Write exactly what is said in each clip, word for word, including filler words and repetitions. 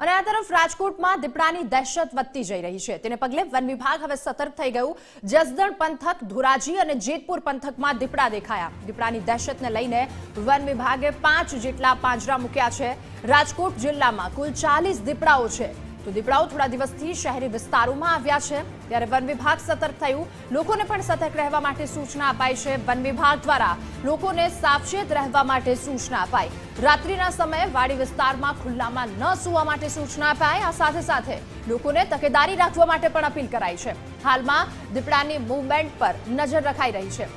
અને આ તરફ રાજકોટમાં દીપડાની દહેશત વધતી જઈ રહી છે તેને પગલે વન વિભાગ હવે સતર્ક થઈ ગયું। જસદણ પંથક, ધોરાજી અને જેતપુર પંથકમાં દીપડા દેખાયા। દીપડાની દહેશતને લઈને વન વિભાગે પાંચ જેટલા પાંજરા મૂક્યા છે। રાજકોટ જિલ્લામાં કુલ ચાલીસ દીપડાઓ છે તો દીપડાઓ થોડા દિવસથી શહેરી વિસ્તારોમાં આવ્યા છે ત્યારે વન વિભાગ સતર્ક થયું। લોકોને પણ સતર્ક રહેવા માટે સૂચના અપાઈ છે। વન વિભાગ દ્વારા લોકોને સાવચેત રહેવા માટે સૂચના અપાઈ। રાત્રિના સમયે વાડી વિસ્તારમાં ખુલ્લામાં ન સૂવા માટે સૂચના અપાઈ। આ સાથે સાથે લોકોને તકેદારી રાખવા માટે પણ અપીલ કરાઈ છે। હાલમાં દીપડાની મૂવમેન્ટ પર નજર રખાઈ રહી છે।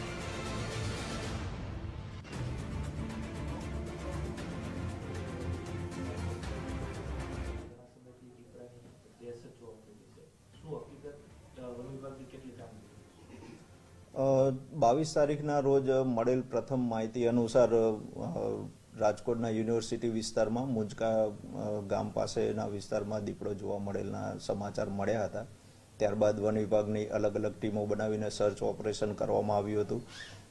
બાવીસ તારીખના રોજ મળેલ પ્રથમ માહિતી અનુસાર રાજકોટના યુનિવર્સિટી વિસ્તારમાં મુંજકા ગામ પાસેના વિસ્તારમાં દીપડો જોવા મળેલના સમાચાર મળ્યા હતા। ત્યારબાદ વન વિભાગની અલગ અલગ ટીમો બનાવીને સર્ચ ઓપરેશન કરવામાં આવ્યું હતું।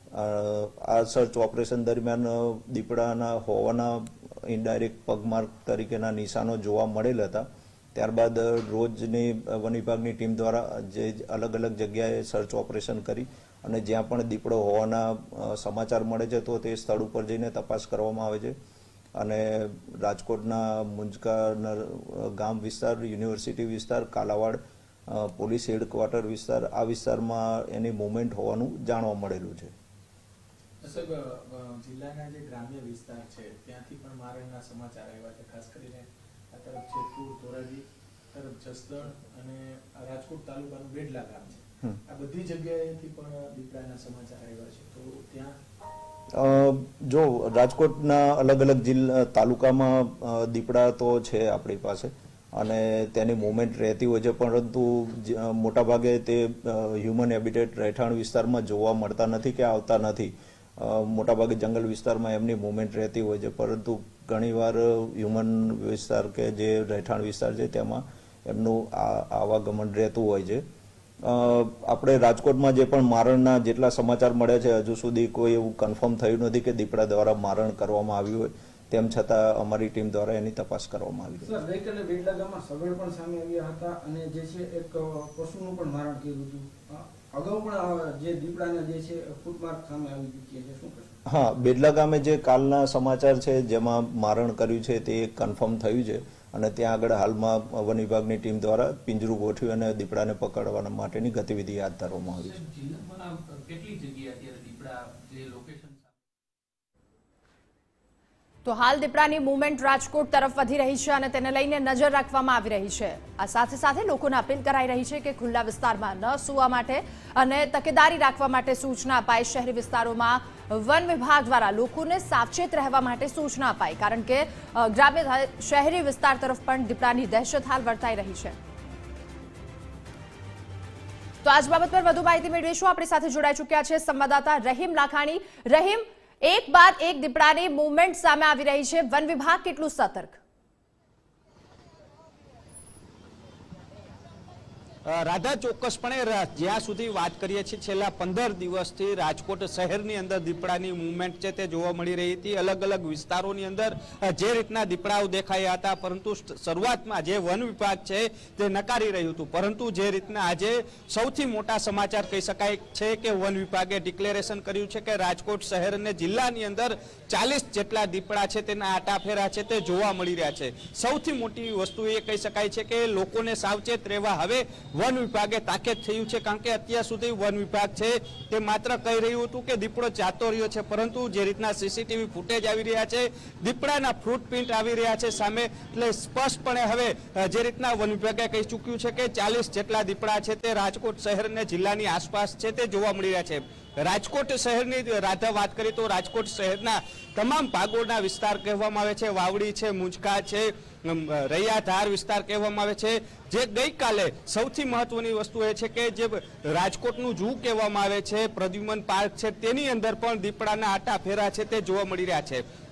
આ સર્ચ ઓપરેશન દરમિયાન દીપડાના હોવાના ઇનડાયરેક્ટ પગમાર્ક તરીકેના નિશાનો જોવા મળેલ હતા। ત્યારબાદ રોજની વન વિભાગની ટીમ દ્વારા જે અલગ અલગ જગ્યાએ સર્ચ ઓપરેશન કરી અને જ્યાં પણ દીપડો હોવાના સમાચાર મળે છે તો તે સ્થળ ઉપર જઈને તપાસ કરવામાં આવે છે અને રાજકોટના મુંજકા ગામ વિસ્તાર, યુનિવર્સિટી વિસ્તાર, કાલાવાડ પોલીસ હેડક્વાર્ટર વિસ્તાર, આ વિસ્તારમાં એની મૂવમેન્ટ હોવાનું જાણવા મળેલું છે। સાહેબ, જિલ્લાના જે ગ્રામ્ય વિસ્તાર છે ત્યાંથી પણ મારણના સમાચાર આવ્યા છે, ખાસ કરીને આ તરફ જેતપુર, ધોરાજી તરફ જસદણ અને રાજકોટ તાલુકાનું બેડલા ગામ છે, આ બધી જગ્યાએથી પણ દીપડાના સમાચાર આવ્યા છે તો ત્યાં જો રાજકોટના અલગ અલગ જિલ્લા તાલુકામાં દીપડા તો છે આપણી પાસે અને તેની મૂવમેન્ટ રહેતી હોય છે, પરંતુ મોટાભાગે તે હ્યુમન હેબિટેટ રહેઠાણ વિસ્તારમાં જોવા મળતા નથી કે આવતા નથી। મોટાભાગે જંગલ વિસ્તારમાં એમની મૂવમેન્ટ રહેતી હોય છે, પરંતુ ઘણીવાર હ્યુમન વિસ્તાર કે જે રહેઠાણ વિસ્તાર છે તેમાં એમનું આવાગમન રહેતું હોય છે। આપણે રાજકોટમાં જે પણ મારણના જેટલા સમાચાર મળ્યા છે હજુ સુધી કોઈ એવું કન્ફર્મ થયું નથી કે દીપડા દ્વારા મારણ કરવામાં આવ્યું હોય, તેમ છતાં અમારી ટીમ દ્વારા એની તપાસ કરવામાં આવી છે। ગઈકાલે બેડલા ગામમાં સગડ પણ સામે આવ્યા હતા અને જે છે એક પશુનું પણ મારણ કર્યું હતું। અગાઉ પણ જે દીપડાના જે છે ફૂટમાર્ક સામે આવી ચૂક્યા છે, શું કહેશો? હા, બેડલા ગામે જે કાલના સમાચાર છે જેમાં મારણ કર્યું છે તે કન્ફર્મ થયું છે અને ત્યાં આગળ હાલમાં વન વિભાગની ટીમ દ્વારા પિંજરું ગોઠવી અને દીપડાને પકડવા માટેની ગતિવિધિ હાથ ધરવામાં આવી છે। તો હાલ દીપડાની મૂવમેન્ટ રાજકોટ તરફ વધી રહી છે અને તેને લઈને નજર રાખવામાં આવી રહી છે। આ સાથે સાથે લોકોને અપીલ કરાઈ રહી છે કે ખુલ્લા વિસ્તારમાં ન સૂવા માટે અને તકેદારી રાખવા માટે સૂચના અપાઈ। શહેરી વિસ્તારોમાં વન વિભાગ દ્વારા લોકોને સાવચેત રહેવા માટે સૂચના અપાઈ, કારણ કે ગ્રામ્ય શહેરી વિસ્તાર તરફ પણ દીપડાની દહેશત હાલ વર્તાઈ રહી છે। તો આજ બાબત પર વધુ માહિતી મેળવીશું। આપણી સાથે જોડાઈ ચૂક્યા છે સંવાદદાતા રહીમ લાખાણી। રહીમ, એક બાદ એક દીપડાની મૂવમેન્ટ સામે આવી રહી છે, વન વિભાગ કેટલું સતર્ક? રાધા, ચોક્કસપણે જ્યાં સુધી વાત કરીએ છીએ છેલ્લા પંદર દિવસથી રાજકોટ શહેરની અંદર દીપડાની મૂવમેન્ટ છે તે જોવા મળી રહી હતી। અલગ અલગ વિસ્તારોની અંદર જે રીતના દીપડાઓ દેખાયા હતા, પરંતુ શરૂઆતમાં જે વન વિભાગ છે તે નકારી રહ્યું હતું, પરંતુ જે રીતના આજે સૌથી મોટા સમાચાર કહી શકાય છે કે વન વિભાગે ડિક્લેરેશન કર્યું છે કે રાજકોટ શહેર અને જિલ્લાની અંદર ચાલીસ જેટલા દીપડા છે તેના આટાફેરા છે તે જોવા મળી રહ્યા છે। સૌથી મોટી વસ્તુ એ કહી શકાય છે કે લોકોને સાવચેત રહેવા હવે વન વિભાગે તાકીદ થયું છે, કારણ કે અત્યાર સુધી વન વિભાગ છે તે માત્ર કહી રહ્યું હતું કે દીપડો જાતો રહ્યો છે, પરંતુ જે રીતના સીસીટીવી ફૂટેજ આવી રહ્યા છે, દીપડાના ફૂટપ્રિન્ટ આવી રહ્યા છે સામે, એટલે સ્પષ્ટપણે હવે જે રીતના વન વિભાગે કહી ચૂક્યું છે કે ચાલીસ જેટલા દીપડા છે તે રાજકોટ શહેર અને જિલ્લાની આસપાસ છે તે જોવા મળી રહ્યા છે। રાજકોટ શહેરની રાધા વાત કરીએ તો રાજકોટ શહેરના તમામ ભાગોના વિસ્તાર કહેવામાં આવે છે, વાવડી છે, મુંજકા છે, રૈયાધાર વિસ્તાર કહેવામાં આવે છે। જે ગઈકાલે સૌથી મહત્વની વસ્તુ એ છે કે જે રાજકોટનું ઝૂ કહેવામાં આવે છે, પ્રદ્યુમન પાર્ક છે, તેની અંદર પણ દીપડાના આટા ફેરા છે તે જોવા મળી રહ્યા છે।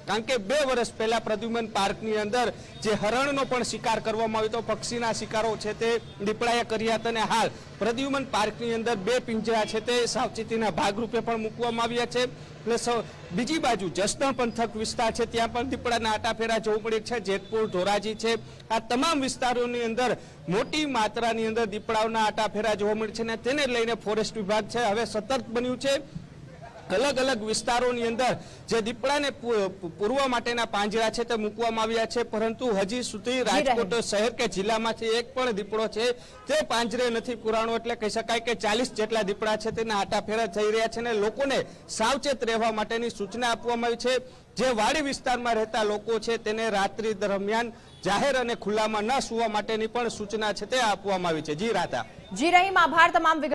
કારણ કે બે વર્ષ પહેલા પ્રદ્યુમન પાર્કની અંદર જે હરણનો પણ શિકાર કરવામાં આવ્યો હતો, પક્ષીના શિકારો છે તે દીપડાએ કર્યા હતા અને હાલ પ્રદ્યુમન પાર્કની અંદર બે પિંજરા છે તે સાવચેતીના ભાગરૂપે પણ મૂકવામાં આવ્યા છે. પ્લસ બીજી બાજુ જસદણ પંથક વિસ્તાર છે ત્યાં પણ દીપડાના આટાફેરા જોવા મળે છે. જેતપુર, ધોરાજી છે, આ તમામ વિસ્તારોની અંદર મોટી માત્રાની અંદર દીપડાઓના આટાફેરા જોવા મળે છે અને તેને લઈને ફોરેસ્ટ વિભાગ છે હવે સતર્ક બન્યું છે. અલગ અલગ વિસ્તારોની અંદર જે દીપડાને પૂરવા માટેના પાંજરા છે તે મૂકવામાં આવ્યા છે, પરંતુ હજી સુધી રાજકોટ શહેર કે જિલ્લામાંથી એક પણ દીપડો છે તે પાંજરે નથી પુરાણો. એટલે કહી શકાય કે ચાલીસ જેટલા દીપડા છે તેના આટાફેરા થઈ રહ્યા છે અને લોકોને સાવચેત રહેવા માટેની સૂચના આપવામાં આવી છે. જે વાડી વિસ્તારમાં રહેતા લોકો છે તેને રાત્રિ દરમિયાન જાહેર અને ખુલ્લામાં ન સુવા માટેની પણ સૂચના છે તે આપવામાં આવી છે. જી રાતા. જી રહીમ, આભાર તમામ